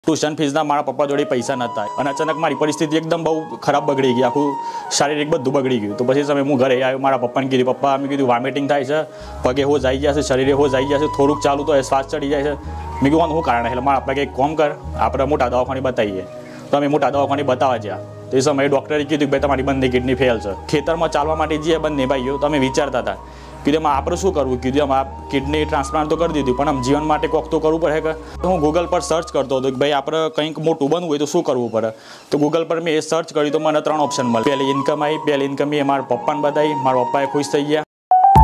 Tuition ફીસના મારા પપ્પા જોડે પૈસા નહોતા અને અચાનક મારી પરિસ્થિતિ એકદમ બહુ ખરાબ બગડી ગઈ, આખું શારીરિક બધું બગડી ગયું. તો પછી સમય હું ઘરે આવ્યો, મારા પપ્પાને કીધું, પપ્પા મેં કીધું વોમિટિંગ થાય છે, પગે હો જાય છે, શરીરે હો જાય છે, થોડુંક ચાલુ તો શ્વાસ ચડી જાય છે. મેં કીધું શું કારણ? એટલે મારા આપણે કંઈક કોમ કર, આપણે મોટા દવાખાને બતાવીએ. તો અમે મોટા દવાખાને બતાવવા ગયા. તો એ સમયે ડૉક્ટરે કીધું કે ભાઈ તમારી બંને કિડની ફેલ છે. ખેતરમાં ચાલવા માટે જઈએ બંને ભાઈઓ, તો અમે વિચારતા હતા કીધું આપણે શું કરવું. કીધું આમ કિડની ટ્રાન્સપ્લાન્ટ તો કરી દીધું, પણ આમ જીવન માટે કોક તો કરવું પડે કે. તો હું ગૂગલ પર સર્ચ કરતો હતો કે ભાઈ આપણે કંઈક મોટું બનવું હોય તો શું કરવું પડે. તો ગૂગલ પર મેં એ સર્ચ કર્યું તો મને 3 ઓપ્શન મળે. પહેલી ઇન્કમ આવી, પહેલી ઇન્કમ એ મારા પપ્પાને બતાવી, મારા પપ્પાએ ખુશ થઈ ગયા.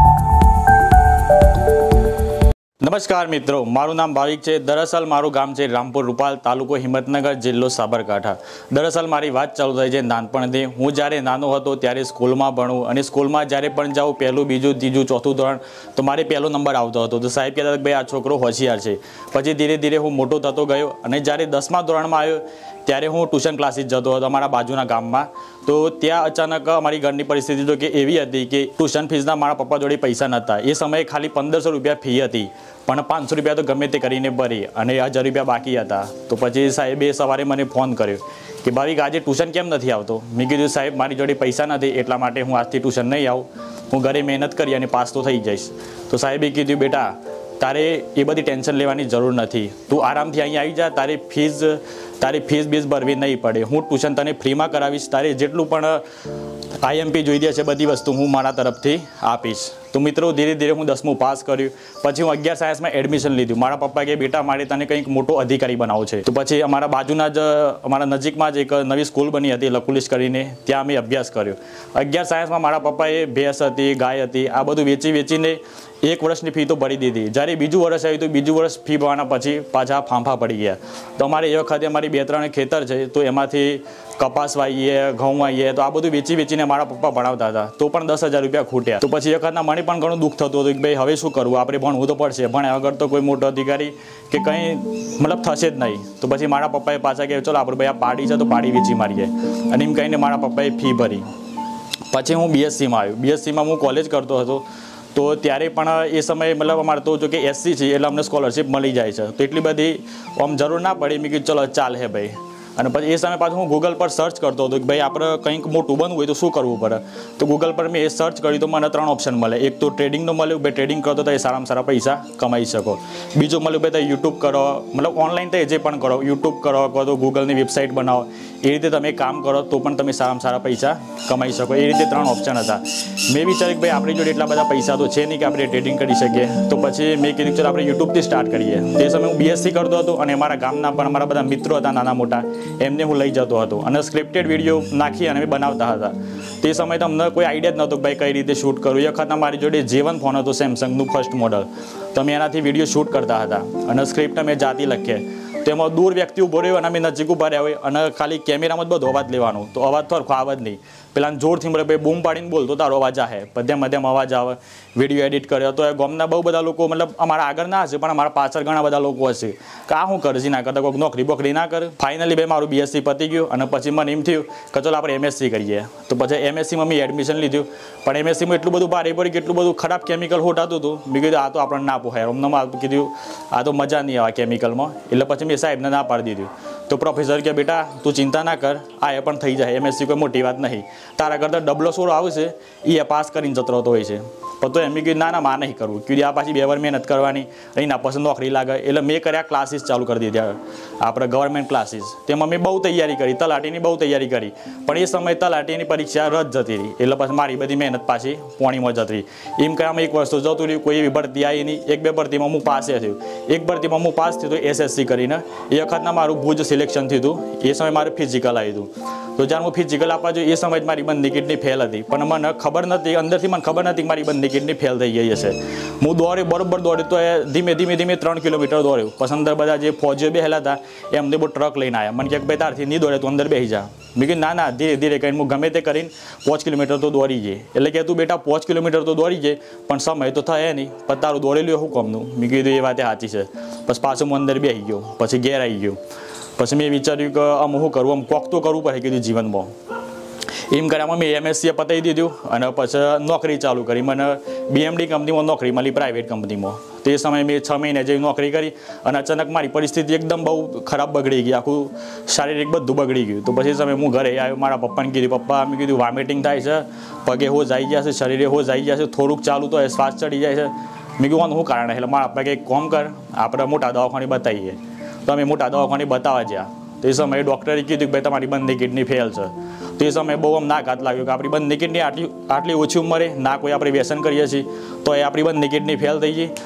નમસ્કાર મિત્રો, મારું નામ ભાવિક છે. દરઅસલ મારું ગામ છે રામપુર રૂપાલ, તાલુકો હિંમતનગર, જિલ્લો સાબરકાંઠા. દરઅસલ મારી વાત ચાલુ થઈ છે નાનપણથી. હું જ્યારે નાનો હતો ત્યારે સ્કૂલમાં ભણું, અને સ્કૂલમાં જ્યારે પણ જાઉં પહેલું, બીજું, ત્રીજું, ચોથું ધોરણ, તો મારે પહેલો નંબર આવતો હતો. તો સાહેબ કહેતા હતા કે ભાઈ આ છોકરો હોશિયાર છે. પછી ધીરે ધીરે હું મોટો થતો ગયો, અને જ્યારે 10મા ધોરણમાં આવ્યો ત્યારે હું ટ્યુશન ક્લાસીસ જતો હતો અમારા બાજુના ગામમાં. તો ત્યાં અચાનક અમારી ઘરની પરિસ્થિતિ તો કે એવી હતી કે ટ્યુશન ફીસના મારા પપ્પા જોડે પૈસા નહોતા. એ સમયે ખાલી 1500 રૂપિયા ફી હતી, પણ 500 રૂપિયા તો ગમે તે કરીને ભરી, અને 1000 રૂપિયા બાકી હતા. તો પછી સાહેબે સવારે મને ફોન કર્યો કે ભાવિક આજે ટ્યુશન કેમ નથી આવતો. મેં કીધું સાહેબ મારી જોડે પૈસા નથી, એટલા માટે હું આજથી ટ્યુશન નહીં આવું, હું ઘરે મહેનત કરી અને પાસ તો થઈ જઈશ. તો સાહેબે કીધું બેટા તારે એ બધી ટેન્શન લેવાની જરૂર નથી, તું આરામથી અહીં આવી જા, તારી ફીસ બીસ ભરવી નહીં પડે, હું ટ્યુશન તને ફ્રીમાં કરાવીશ, તારે જેટલું પણ IMP જોઈતી હશે બધી વસ્તુ હું મારા તરફથી આપીશ. તો મિત્રો ધીરે ધીરે હું 10મું પાસ કર્યું. પછી હું 11 સાયન્સમાં એડમિશન લીધું. મારા પપ્પા કહે બેટા મારે તને કંઈક મોટો અધિકારી બનાવવો છે. તો પછી અમારા બાજુના જ અમારા નજીકમાં જ એક નવી સ્કૂલ બની હતી લકુલિશ કરીને, ત્યાં અમે અભ્યાસ કર્યો. 11 સાયન્સમાં મારા પપ્પાએ ભેંસ હતી, ગાય હતી, આ બધું વેચીને 1 વર્ષની ફી તો ભરી દીધી. જ્યારે બીજું વર્ષ આવ્યું તો બીજું વર્ષ ફી ભરવાના પછી પાછા ફાંફા પડી ગયા. તો અમારે એ વખતે અમારી 2-3 ખેતર છે, તો એમાંથી કપાસ વાવીએ, ઘઉં વાવીએ, તો આ બધું વેચીને મારા પપ્પા ભણાવતા હતા. તો પણ 10,000 રૂપિયા ખૂટ્યા. તો પછી એ વખતના મને પણ ઘણું દુઃખ થતું હતું કે ભાઈ હવે શું કરવું, આપણે ભણવું તો પડશે, ભણ્યા વગર તો કોઈ મોટો અધિકારી કે કંઈ મતલબ થશે જ નહીં. તો પછી મારા પપ્પાએ પાછા કહે ચલો આપણે ભાઈ આ પાડી છે તો પાડી વેચી મારીએ, અને એમ કહીને મારા પપ્પાએ ફી ભરી. પછી હું BScમાં આવ્યો. BScમાં હું કોલેજ કરતો હતો. તો ત્યારે પણ એ સમયે મતલબ અમારે તો જો કે SC છે એટલે અમને સ્કોલરશિપ મળી જાય છે, તો એટલી બધી આમ જરૂર ના પડી. મેં કીધું ચલો ચાલ હે ભાઈ. અને પછી એ સમય પાછું હું ગૂગલ પર સર્ચ કરતો હતો કે ભાઈ આપણે કંઈક મોટું બનવું હોય તો શું કરવું પડે. તો ગૂગલ પર મેં એ સર્ચ કર્યું તો મને 3 ઓપ્શન મળે. એક તો ટ્રેડિંગનું મળ્યું, ભાઈ ટ્રેડિંગ કરો તો એ સારામાં સારા પૈસા કમાઈ શકો. બીજું મળ્યું ભાઈ તમે યુટ્યુબ કરો, મતલબ ઓનલાઈન તો જે પણ કરો, યુટ્યુબ કરો અથવા તો ગૂગલની વેબસાઇટ બનાવો, એ રીતે તમે કામ કરો તો પણ તમે સારામાં સારા પૈસા કમાઈ શકો. એ રીતે 3 ઓપ્શન હતા. મેં વિચાર્યું કે ભાઈ આપણી જોડે એટલા બધા પૈસા તો છે નહીં કે આપણે ટ્રેડિંગ કરી શકીએ. તો પછી મેં કીધું ચાલો આપણે યુટ્યુબથી સ્ટાર્ટ કરીએ. તે સમયે હું BSc કરતો હતો, અને અમારા ગામના પણ અમારા બધા મિત્રો હતા નાના મોટા, એમને હું લઈ જતો હતો, અને સ્ક્રિપ્ટેડ વિડીયો નાખી અને બનાવતા હતા. તે સમયે તો અમને કોઈ આઈડિયા જ નહોતો કે ભાઈ કઈ રીતે શૂટ કરવું. એ વખતના મારી જોડે J1 ફોન હતો, સેમસંગનું ફર્સ્ટ મોડલ. તો અમે એનાથી વિડીયો શૂટ કરતા હતા, અને સ્ક્રિપ્ટ અમે જાતે લખીએ. તો એમાં દૂર વ્યક્તિ ઊભો રહ્યો અને અમે નજીક ઊભા રહ્યા હોય, અને ખાલી કેમેરામાં જ બધો અવાજ લેવાનો. તો અવાજ તો આવે જ નહીં. પેલા જોરથી મળે ભાઈ બૂમ પાડીને બોલ તો તારો અવાજ આવે, મધ્યમ અવાજ આવે. વિડીયો એડિટ કર્યો તો એ ગામના બહુ બધા લોકો, મતલબ અમારા આગળ ના હશે પણ અમારા પાછળ ઘણા બધા લોકો હશે કે આ શું કરજી ના કરતા, કોઈક નોકરી બોકરી ના કરે. ફાઇનલી ભાઈ મારું BSc પતી ગયું, અને પછી મને એમ થયું કે ચલો આપણે MSc કરીએ. તો પછી MScમાં મેં એડમિશન લીધું, પણ MScમાં એટલું બધું ભારે પડ્યું કે એટલું બધું ખરાબ કેમિકલ હોટાતું હતું. મેં કીધું આ તો આપણને ના પોહાય, અમને કીધું આ તો મજા નહીં આવે કેમિકલમાં. એટલે પછી મેં સાહેબને ના પાડી દીધું. તો પ્રોફેસર કે બેટા તું ચિંતા ના કર, આ એ પણ થઈ જાય, MSc કોઈ મોટી વાત નહીં, તારા કરતાં ડબલો સોરો આવશે એ પાસ કરીને જતો રહેતો હોય છે. પણ તો એમ કીધું ના મારે નહીં કરવું. કીધું આ પાછી 2 વાર મહેનત કરવાની, એના પછી નોકરી લાગે. એટલે મેં કર્યા ક્લાસીસ ચાલુ કરી દીધા, આપણે ગવર્મેન્ટ ક્લાસીસ. તેમાં મેં બહુ તૈયારી કરી, તલાટીની બહુ તૈયારી કરી, પણ એ સમયે તલાટીની પરીક્ષા રદ જતી રહી. એટલે પછી મારી બધી મહેનત પાછી પોણીમાં જતી રહી. એમ કહેવામાં 1 વર્ષ તો જતું રહ્યું, કોઈ એવી ભરતી આવી નહીં. 1-2 ભરતીમાં હું પાસે થયું. એક ભરતીમાં હું પાસ થયું SSC કરીને. એ વખતના મારું ભુજ સિલેક્શન થયું હતું. એ સમયે મારું ફિઝિકલ આવ્યું હતું. તો જ્યારે હું ફિઝિકલ આપવા જોઈએ એ સમયે મારી બંને કિડની ફેલ હતી, પણ મને ખબર નથી, અંદરથી મને ખબર નથી કે મારી બંને કિડની ફેલ થઈ ગઈ હશે. હું દોડ્યો, બરોબર દોડ્યો, તો એ ધીમે ધીમે 3 કિલોમીટર દોડ્યો. પછી અંદર બધા જે ફોજીઓ બેહેલા હતા એમને બહુ ટ્રક લઈને આવ્યા. મને કહે ભાઈ તારથી નહીં દોડે તું અંદર બેસી જા. મેં કીધું ના ધીરે ધીરે કરીને હું ગમે તે કરીને 5 કિલોમીટર તો દોડી જઈએ. એટલે કે તું બેટા 5 કિલોમીટર તો દોડી જાય, પણ સમય તો થાય નહીં, પણ તારું દોડેલું શું કામનું. મેં કીધું એ વાત સાચી છે. પછી પાછું હું અંદર બેસી ગયો, પછી ઘેર આવી ગયો. પછી મેં વિચાર્યું કે આમ શું કરવું, આમ કોક તો કરવું પડે કીધું જીવનમાં. એમ કર્યામાં મેં MSc પતાવી દીધું, અને પછી નોકરી ચાલુ કરી. મને BMD કંપનીમાં નોકરી મળી, પ્રાઇવેટ કંપનીમાં. તો એ સમયે મેં 6 મહિના જેવી નોકરી કરી અને અચાનક મારી પરિસ્થિતિ એકદમ બહુ ખરાબ બગડી ગઈ, આખું શારીરિક બધું બગડી ગયું. તો પછી સમયે હું ઘરે આવ્યો, મારા પપ્પાને કીધું, પપ્પા મેં કીધું વોમિટિંગ થાય છે, પગે હોજ આવી ગયા છે, શરીરે હોજ આવી ગયા છે, થોડુંક ચાલુ તો શ્વાસ ચડી જાય છે. મેં કીધું શું કારણ? એટલે મારા પપ્પા કંઈક કોમ કર, આપણે મોટા દવાખાને બતાવીએ. તો અમે મોટા દવાખાને બતાવવા ગયા. તો એ સમયે ડૉક્ટરે કીધું કે ભાઈ તમારી બંને કિડની ફેલ છે. તો એ સમયે બહુ આમ નાઘાત લાગ્યો કે આપણી બંને કિડની આટલી ઓછી ઉંમરે ના કોઈ આપણે વ્યસન કરીએ છીએ તો એ આપણી બંને કિડની ફેલ થઈ ગઈ.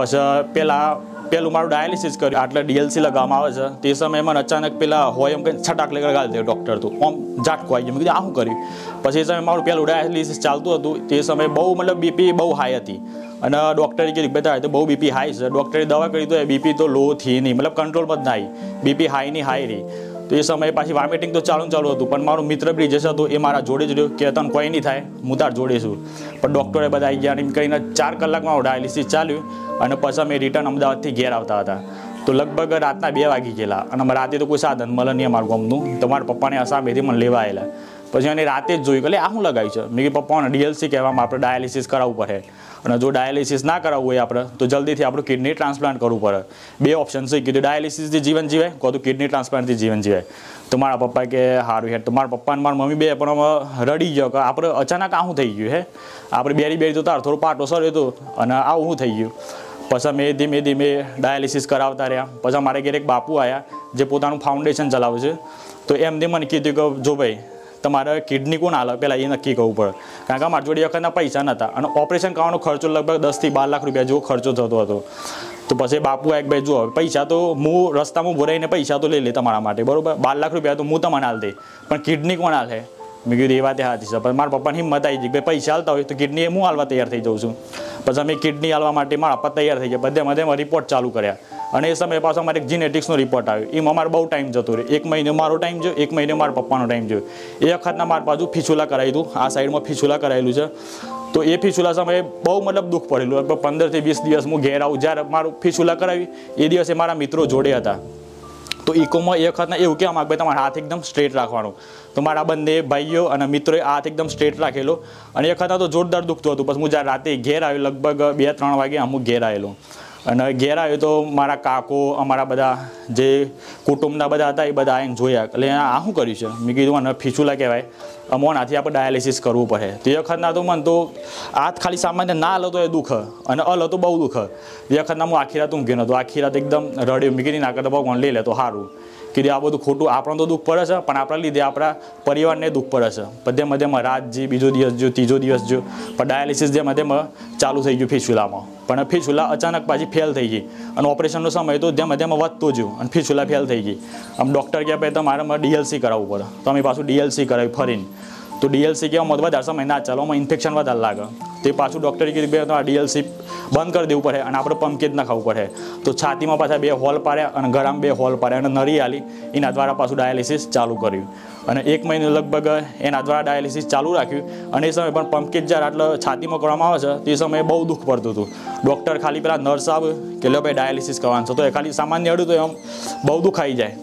પછી પેલું મારું ડાયાલિસિસ કર્યું, આટલે ડીએલસી લગાવવામાં આવે છે. તે સમયે મને અચાનક પેલા હોય એમ કંઈ છટાક લગાડી દે ડૉક્ટર, તો આમ ઝાટકો આવી ગયો. મેં કીધું આ શું કર્યું? પછી એ સમયે મારું પેલું ડાયાલિસિસ ચાલતું હતું. તે સમયે બહુ મતલબ બીપી બહુ હાઈ હતી અને ડૉક્ટરે કીધું બેટા તો બહુ બીપી હાઈ છે. ડૉક્ટરે દવા કરી તો એ બીપી તો લો થી નહીં, મતલબ કંટ્રોલમાં જ ના આવી, બીપી હાઈની હાઈ રહી. તો એ સમયે પાછી વોમિટિંગ તો ચાલુ હતું. પણ મારો મિત્ર બ્રિજેશ હતો એ મારા જોડે જ રહ્યો કે તને કોઈ નહીં થાય, હું તાર જોડે છું. પણ ડૉક્ટરે બધા આવી ગયા એમ કહીને 4 કલાકમાં ડાયાલિસિસ ચાલ્યું અને પછી અમે રિટર્ન અમદાવાદથી ઘેર આવતા હતા. તો લગભગ રાતના 2 વાગી ગયેલા અને રાતે તો કોઈ સાધન મળે નહીં અમારું ગામનું. તો મારા પપ્પાને અસામેથી મને લેવા આવેલા. પછી એને રાતે જ જોયું કે આ શું લગાવ્યું છે. મેં કીધું પપ્પાને ડીએલસી કહેવામાં આપણે ડાયાલિસિસ કરાવવું પડે અને જો ડાયાલિસિસ ના કરાવવું હોય આપણે તો જલ્દીથી આપણું કિડની ટ્રાન્સપ્લાન્ટ કરવું પડે. 2 ઓપ્શન છે. કીધું ડાયાલિસિસથી જીવન જીવાય, કહું તો કિડની ટ્રાન્સપ્લાન્ટથી જીવન જીવાય. તો મારા પપ્પા કે સારું હેઠ. તો મારા પપ્પા અને મારા મમ્મી બે પણ રડી ગયો કે આપણે અચાનક આ શું થઈ ગયું હે, આપણે બેરી તો તાર થોડું પાટો સર હતો અને આવું શું થઈ ગયું. પછી અમે ધીમે ધીમે ડાયાલિસિસ કરાવતા રહ્યા. પછી અમારે ઘેર એક બાપુ આવ્યા જે પોતાનું ફાઉન્ડેશન ચલાવે છે. તો એમને મને કીધું કે જો ભાઈ તમારે કિડની કોણ હાલે પહેલાં એ નક્કી કરવું પડે, કારણ કે અમારા જોડે વખતના પૈસા નહોતા અને ઓપરેશન કરવાનો ખર્ચો લગભગ 10 થી 12 લાખ રૂપિયા જેવો ખર્ચો થતો હતો. તો પછી બાપુ એક ભાઈ જુઓ પૈસા તો હું રસ્તામાં ભરાઈને પૈસા તો લઈ લે તમારા માટે, બરાબર 12 લાખ રૂપિયા તો હું તમને હાલ દે, પણ કિડની કોણ હાલે? મેં કીધું એ વાત સાચી છે. પણ મારા પપ્પાની હિંમત આવી ગઈ કે પૈસા હાલતા હોય તો કિડની હું હાલવા તૈયાર થઈ જાઉં છું. પછી અમે કિડની હાલવા માટે મારા પપ્પા તૈયાર થઈ ગયા, બધે રિપોર્ટ ચાલુ કર્યા. અને એ સમયે પાછો અમારે એક જીનેટિક્સનો રિપોર્ટ આવ્યો. એમાં અમારે બહુ ટાઈમ જતો રહ્યો. 1 મહિનો મારો ટાઈમ જોયો, 1 મહિનો મારા પપ્પાનો ટાઈમ જોયો. એ વખતના મારા બાજુ ફિસુલા કરાવી હતું, આ સાઈડમાં ફિસુલા કરાયેલું છે. તો એ ફિસુલા સમયે બહુ મતલબ દુઃખ પડેલું. લગભગ 15 થી 20 દિવસ હું ઘેર આવું. જ્યારે મારું ફિસુલા કરાવી એ દિવસે મારા મિત્રો જોડે હતા. તો ઇકોમાં એ વખતના એવું કહેવા માંગે તમારે હાથ એકદમ સ્ટ્રેટ રાખવાનો. તો મારા બંને ભાઈઓ અને મિત્રોએ હાથ એકદમ સ્ટ્રેટ રાખેલો અને એ વખતના તો જોરદાર દુખતું હતું. પછી હું જ્યારે રાતે ઘેર આવ્યો લગભગ 2-3 વાગે અમુક ઘેર આવેલો અને ઘેર આવ્યો તો મારા કાકો અમારા બધા જે કુટુંબના બધા હતા એ બધા આવીને જોયા એટલે આ શું કર્યું છે. મેં કીધું મને ફિસુલા કહેવાય, અમોનાથી આપણે ડાયાલિસિસ કરવું પડે. તો એ વખતના તો મને તો હાથ ખાલી સામાન્ય ના હલો તો એ દુઃખ અને હલો તો બહુ દુઃખ. એ વખતના હું આખી રાત ઊંઘ્યો નહોતો, આખી રાત એકદમ રડ્યો. મેં કીધી ના કરતા ભગવાન લઈ લે તો સારું. કીધું આ બધું ખોટું, આપણને તો દુઃખ પડે છે પણ આપણા લીધે આપણા પરિવારને દુઃખ પડે છે. બધે મધ્યમાં રાત જે બીજો દિવસ જો ત્રીજો દિવસ જો પણ ડાયાલિસિસ જે મધ્યમાં ચાલુ થઈ ગયું ફિસુલામાં. પણ ફિસુલા અચાનક પાછી ફેલ થઈ ગઈ અને ઓપરેશનનો સમય તો જેમ મધ્યમાં વધતો ગયો અને ફિસુલા ફેલ થઈ ગઈ. આમ ડૉક્ટર કહે ભાઈ તમારે ડીએલસી કરાવવું પડે. તો અમે પાછું ડીએલસી કરાવ્યું ફરીને. તો ડીએલસી કહેવામાં વધારે સમય ના ચાલો, આમાં ઇન્ફેક્શન વધારે લાગે. તે પાછું ડૉક્ટરે કીધું ભાઈ તમારે ડીએલસી બંધ કરી દેવું પડે અને આપણે પંપ જ ના ખાવું પડે. તો છાતીમાં પાછા 2 હોલ પાડ્યા અને ગળામાં 2 હોલ પાડ્યા અને નળી આલી. એના દ્વારા પાછું ડાયાલિસિસ ચાલુ કર્યું અને 1 મહિનો લગભગ એના દ્વારા ડાયાલિસિસ ચાલુ રાખ્યું. અને એ સમયે પણ પંપ જ્યારે આટલા છાતીમાં કરવામાં આવે છે તે સમયે બહુ દુઃખ પડતું હતું. ડૉક્ટર ખાલી પેલા નર્સ આવે કે લો ભાઈ ડાયાલિસિસ કરવાનું છે તો એ ખાલી સામાન્ય અડું તો એમ બહુ દુઃખ આવી જાય.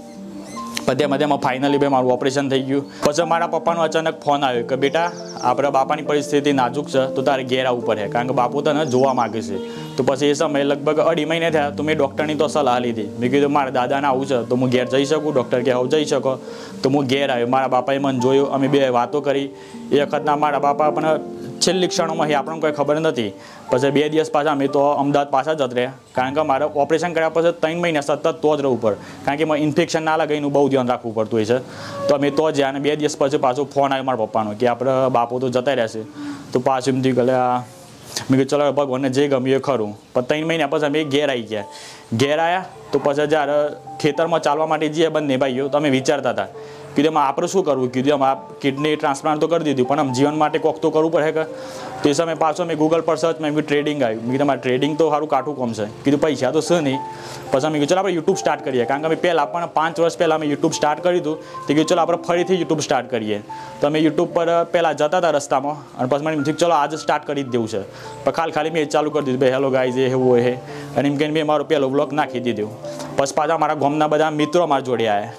મધ્યમાં ફાઇનલી ભાઈ મારું ઓપરેશન થઈ ગયું. પછી મારા પપ્પાનો અચાનક ફોન આવ્યો કે બેટા આપણા બાપાની પરિસ્થિતિ નાજુક છે તો તારે ઘેર આવવું પડે કારણ કે બાપુ તને જોવા માગે છે. તો પછી એ સમયે લગભગ 2.5 મહિને થયા તો મેં ડૉક્ટરની તો સલાહ લીધી. મેં કીધું મારા દાદાને આવું છે તો હું ઘેર જઈ શકું? ડૉક્ટર કે હવે જઈ શકો. તો હું ઘેર આવ્યો, મારા બાપાએ મને જોયું, અમે 2 વાતો કરી. એ વખતના મારા બાપા પણ છેલ્લી ક્ષણોમાં આપણને કોઈ ખબર નથી. પછી 2 દિવસ પાછા અમે તો અમદાવાદ પાછા જત રહ્યા કારણ કે મારે ઓપરેશન કર્યા પછી 3 મહિના સતત તો જ રહેવું પડે કારણ કે મને ઇન્ફેક્શન ના લાગે એનું બહુ ધ્યાન રાખવું પડતું હોય છે. તો અમે તો જ્યાં અને 2 દિવસ પછી પાછો ફોન આવ્યો મારા પપ્પાનો કે આપણે બાપુ તો જતા રહેશે. તો પાછું એમ થયું કે મેં કીધું ચલો ભગવાનને જે ગમ્યું એ ખરું. પણ 3 મહિના પછી અમે ઘેર આવી ગયા. ઘેર આવ્યા તો પછી જ્યારે ખેતરમાં ચાલવા માટે જઈએ બંને ભાઈઓ તો અમે વિચારતા હતા કીધું આપણે શું કરવું. કીધું આમ કિડની ટ્રાન્સપ્લાન્ટ તો કરી દીધું પણ આમ જીવન માટે કોક તો કરવું પડે કે. તો એ સમયે પાછો મેં ગૂગલ પર સર્ચ મેં ટ્રેડિંગ આવ્યું. મેં કીધું મારે ટ્રેડિંગ તો સારું કાઠું કોમ છે. કીધું પૈસા તો છે નહીં. પછી મેં કીધું ચાલો આપણે યુટ્યુબ સ્ટાર્ટ કરીએ કારણ કે અમે પહેલાં પણ 5 વર્ષ પહેલાં અમે યુટ્યુબ સ્ટાર્ટ કર્યું હતું. તો કીધું ચલો આપણે ફરીથી યુટ્યુબ સ્ટાર્ટ કરીએ. તો અમે યુટ્યુબ પર પહેલાં જતા હતા રસ્તામાં અને પછી મને એમ થયું ચલો આજે સ્ટાર્ટ કરી જ દેવું છે. પણ ખાલી મેં ચાલુ કરી દીધું ભાઈ હેલો ગાઈઝ એ એવું હોય અને એમ કહીને મેં મારો પહેલો બ્લોગ નાખી દીધો. પછી પાછા મારા ગામના બધા મિત્રો મારા જોડે આવ્યા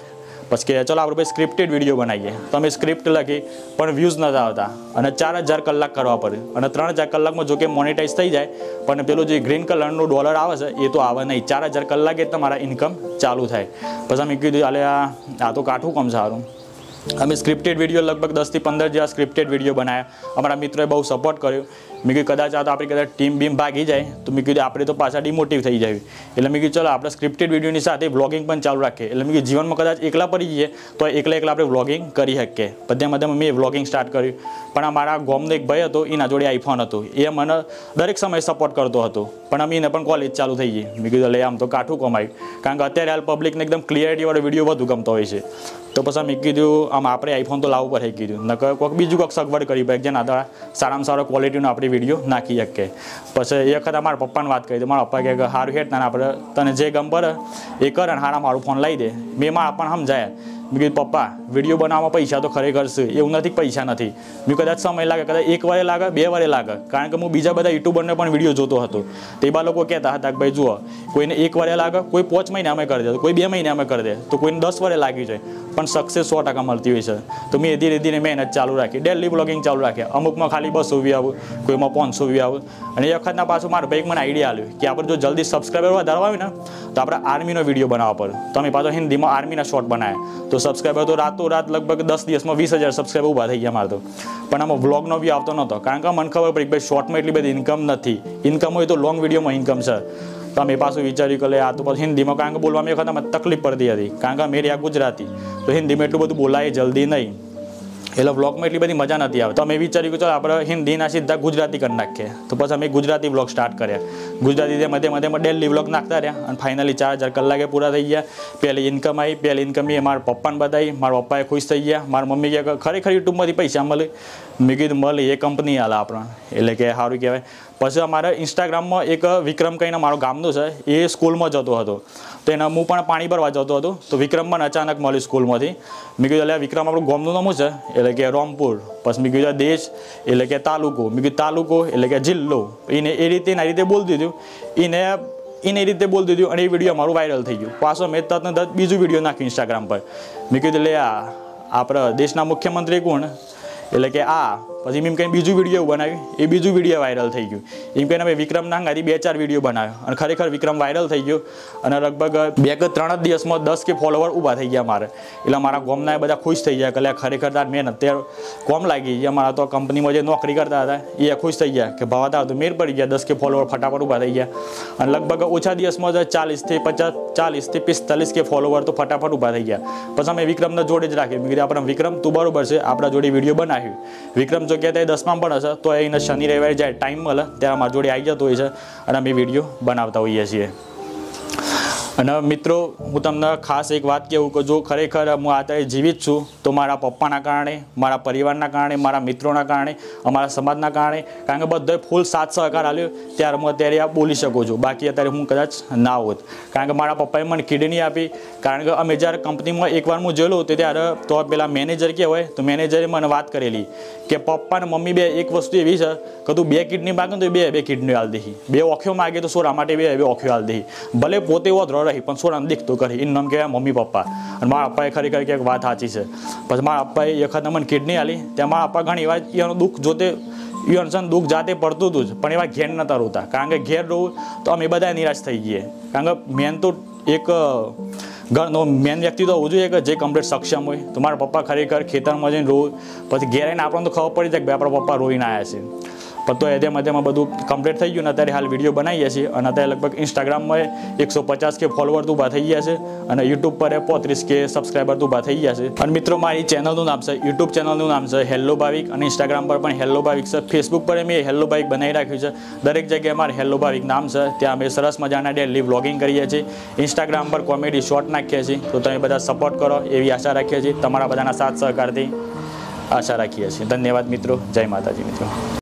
પછી કે ચલો આપણે ભાઈ સ્ક્રિપ્ટેડ વિડીયો બનાવીએ, તો અમે સ્ક્રિપ્ટ લખી પણ વ્યૂઝ નતા આવતા અને 4000 કલાક કરવા પડે અને 3000 કલાકમાં જો કે મોનેટાઈઝ થઈ જાય, પણ પેલું જે ગ્રીન કલરનું ડોલર આવે છે એ તો આવે નહીં, 4000 કલાકે તમારા ઇન્કમ ચાલુ થાય. પછી અમે કીધું અલે આ તો કાઠું કામ સારું. અમે સ્ક્રિપ્ટેડ વિડીયો લગભગ 10 થી 15 જેવા સ્ક્રિપ્ટેડ વિડીયો બનાવ્યા. અમારા મિત્રોએ બહુ સપોર્ટ કર્યો. મેં કીધું કદાચ આ તો આપણી કદાચ ટીમ બીમ ભાગી જાય તો મેં કીધું આપણે તો પાછા ડિમોટિવ થઈ જાય, એટલે મેં કીધું ચલો આપણે સ્ક્રિપ્ટેડ વિડીયોની સાથે વ્લોગિંગ પણ ચાલુ રાખીએ. એટલે મેં કીધું જીવનમાં કદાચ એકલા પડી જઈએ તો એકલા આપણે વ્લોગિંગ કરી શકીએ. બધે મેં વ્લોગિંગ સ્ટાર્ટ કર્યું. પણ અમારા ગામનો એક ભાઈ હતો, એના જોડે આઈફોન હતું, એ મને દરેક સમયે સપોર્ટ કરતો હતો. પણ અમે એને પણ કોલેજ ચાલુ થઈ ગઈ. મેં કીધું લે આમ તો કાઠું કમાયું, કારણ કે અત્યારે હાલ પબ્લિકને એકદમ ક્લિયરિટીવાળો વિડીયો વધુ ગમતો હોય છે. તો પછી મેં કીધું આમ આપણે આઈફોન તો લાવવું પડે કીધું, નકર કોઈક બીજું કોઈક સગવડ કરી પડે જેના દ્વારા સારામાં સારો ક્વોલિટીનો આપણે વિડીયો નાખી શકીએ. પછી એ વખત મારા પપ્પાને વાત કરી, મારા પપ્પા કહે કે સારું હેઠ આપણે તને જે ગમ પડે એ કર અને હારા મારું ફોન લઈ દે. મેં મારા પપ્પાને સમજાયા. મેં કીધું પપ્પા વિડીયો બનાવવામાં પૈસા તો ખરેખર છે, એવું નથી પૈસા નથી. મેં કદાચ સમય લાગે, કદાચ 1 વાર લાગે 2 વાર લાગે, કારણ કે હું બીજા બધા યુટ્યુબરને પણ વિડીયો જોતો હતો. તે બા લોકો કહેતા હતા કે ભાઈ જુઓ, કોઈને 1 વાર લાગે, કોઈ 5 મહિનામાં કરી દે, કોઈ 2 મહિનામાં કરી દે, તો કોઈને 10 વાર લાગી જાય, પણ સક્સેસ 100% મળતી હોય છે. તો મેં ધીરે ધીરે મહેનત ચાલુ રાખી, ડેલી બ્લોગિંગ ચાલુ રાખી. અમુકમાં ખાલી 200 વ્યૂ આવે, કોઈમાં 500 વ્યૂ આવે. અને એ વખતના પાછું મારા ભાઈ મને આઈડિયા આવ્યો કે આપણે જો જલ્દી સબસ્ક્રાઈબર વધારવા હોય ને તો આપણે આર્મીનો વિડીયો બનાવવા પડે. તો અમે પાછો હિન્દીમાં આર્મીના શોર્ટ બનાવ્યા. તો સબસ્ક્રાઈબર તો રાત લગભગ 10 દિવસમાં 20000 સબસ્ક્રાઈબર ઊભા થઈ ગયા મારે તો. પણ આમાં વ્લોગનો વ્યૂ આવતો નહોતો, કારણ કે મને ખબર પડી કે ભાઈ શોર્ટમાં એટલી બધી ઇન્કમ નથી. ઇન્કમ હોય તો લોંગ વિડીયોમાં ઇન્કમ છે. તો અમે પાછું વિચાર્યું કે આ તો પાછું હિન્દીમાં, કારણ કે બોલવામાં એ વખત અમે તકલીફ પડતી હતી, કારણ કે અમે આ ગુજરાતી, તો હિન્દીમાં એટલું બધું બોલાય જલ્દી નહીં, એટલે વ્લોગમાં એટલી બધી મજા નથી આવે. તો અમે વિચાર્યું કે ચાલો આપણે હિન્દીના સીધા ગુજરાતી કરી નાખીએ. તો પછી અમે ગુજરાતી વ્લોગ સ્ટાર્ટ કર્યા. ગુજરાતી મધ્યમાં ડેલી વ્લોગ નાખતા રહ્યા અને ફાઇનલી 4000 કલાકે પૂરા થઈ ગયા. પહેલી ઇન્કમ આવી. પહેલી ઇન્કમ એ મારા પપ્પાને બતાવી. મારા પપ્પાએ ખુશ થઈ ગયા. મારા મમ્મી કહે કે ખરેખર યુટ્યુબમાંથી પૈસા મળે. મેં કીધું મળે, એ કંપની હાલે આપણને, એટલે કે સારું કહેવાય. પછી અમારે ઇન્સ્ટાગ્રામમાં એક વિક્રમ કહીને મારો ગામનો છે, એ સ્કૂલમાં જતો હતો. તો એને હું પણ પાણી ભરવા જતો હતો. તો વિક્રમ મને અચાનક મળ્યું સ્કૂલમાંથી. મેં કીધું એટલે વિક્રમ આપણું ગામનું નામ છે, એટલે કે રામપુર. પછી મેં કીધું દેશ, એટલે કે તાલુકો. મેં કીધું તાલુકો એટલે કે જિલ્લો. એને એ રીતે બોલતી દીધું. એને એ રીતે બોલતી દીધું અને એ વિડીયો અમારું વાયરલ થઈ ગયું. પાછો મેં તરત બીજું વિડીયો નાખ્યું ઇન્સ્ટાગ્રામ પર. મેં કીધું લે આપણા દેશના મુખ્યમંત્રી કોણ, એટલે કે પછી એમ કંઈ બીજું વિડીયો બનાવ્યું, એ બીજું વિડીયો વાયરલ થઈ ગયું. એમ કહીને મેં વિક્રમના અંગાથી 2-4 વિડીયો બનાવ્યો અને ખરેખર વિક્રમ વાયરલ થઈ ગયો. અને લગભગ 2 કે 3 દિવસમાં 10K ફોલોવર ઊભા થઈ ગયા મારે. એટલે મારા ગામના બધા ખુશ થઈ ગયા કે ખરેખર તાર મહેનત અત્યારે કોમ લાગી ગયા. મારા તો કંપનીમાં જે નોકરી કરતા હતા એ ખુશ થઈ ગયા કે ભાવા તાર તો મેર પડી ગયા, 10K ફોલોવર ફટાફટ ઊભા થઈ ગયા. અને લગભગ ઓછા દિવસમાં 40 થી 45K ફોલોવર તો ફટાફટ ઊભા થઈ ગયા. પછી અમે વિક્રમને જોડે જ રાખ્યું. મેં કીધું આપણે વિક્રમ તું બરોબર છે, આપણા જોડે વિડીયો બનાવ્યું. વિક્રમ જો કે 10માં પણ હશે તો એને શનિ રવિવારે જાય ટાઈમ મળે ત્યારે અમારા જોડે આવી જતો હોય છે અને અમે વિડીયો બનાવતા હોઈએ છીએ. અને મિત્રો હું તમને ખાસ એક વાત કહેવું કે જો ખરેખર હું અત્યારે જીવિત છું તો મારા પપ્પાના કારણે, મારા પરિવારના કારણે, મારા મિત્રોના કારણે, અમારા સમાજના કારણે, કારણ કે બધાએ ફૂલ સાથ સહકાર આપ્યો ત્યારે હું અત્યારે આ બોલી શકું છું. બાકી અત્યારે હું કદાચ ના હોત, કારણ કે મારા પપ્પાએ મને કિડની આપી. કારણ કે અમે જ્યારે કંપનીમાં એકવાર હું જોયેલું તો ત્યારે તો પેલા મેનેજર કહેવાય, તો મેનેજરે મને વાત કરેલી કે પપ્પા અને મમ્મી બે એક વસ્તુ એવી છે કે તું 2 કિડની માગે તો બે કિડની આલ દેહી, 2 ઓખીઓ માગે તો સોરા માટે 2 ઓખીઓ આલ દેહી. ભલે પોતે વધરો રહી પણ સોરાને દીખતું કરી, એનું નામ કહેવાય મમ્મી પપ્પા. અને મારા પપ્પાએ ખરેખર ક્યાંક વાત સાચી છે. પછી મારા પપ્પાએ એક વખત મને કિડની આલી, ત્યાં મારા પપ્પા ઘણી વાર એનું દુઃખ જોતે દુઃખ જાતે પડતું હતું જ, પણ એવા ઘેર નતા રોતા. કારણ કે ઘેર રહું તો અમે બધા નિરાશ થઈ ગઈએ. કારણ કે મેન તો એક ઘરનો મેન વ્યક્તિ તો હોવું જોઈએ કે જે કમ્પ્લીટ સક્ષમ હોય. તો મારા પપ્પા ખરેખર ખેતરમાં જઈને રોજ, પછી ઘેર આવીને આપણને તો ખબર પડી જાય કે ભાઈ આપણા પપ્પા રોઈને આવ્યા છે. પણ તો એમાં બધું કમ્પ્લીટ થઈ ગયું ને અત્યારે હાલ વિડીયો બનાવીએ છીએ. અને અત્યારે લગભગ ઇન્સ્ટાગ્રામમાં 150K ફોલોવર ઊભા થઈ ગયા છે અને યુટ્યુબ પર 35K સબસ્ક્રાઈબર ઊભા થઈ ગયા છે. અને મિત્રો મારી ચેનલનું નામ છે, યુટ્યુબ ચેનલનું નામ છે હેલ્લો ભાવિક, અને ઇન્સ્ટાગ્રામ પર પણ હેલ્લો ભાવિક છે. ફેસબુક પર મેં હેલ્લો ભાવિક બનાવી રાખ્યું છે. દરેક જગ્યાએ મારે હેલ્લો ભાવિક નામ છે. ત્યાં અમે સરસ મજાના ડેલી વ્લોગિંગ કરીએ છીએ. ઇન્સ્ટાગ્રામ પર કોમેડી શોર્ટ નાખીએ છીએ. તો તમે બધા સપોર્ટ કરો એવી આશા રાખીએ છીએ. તમારા બધાના સાથ સહકારથી આશા રાખીએ છીએ. ધન્યવાદ મિત્રો. જય માતાજી મિત્રો.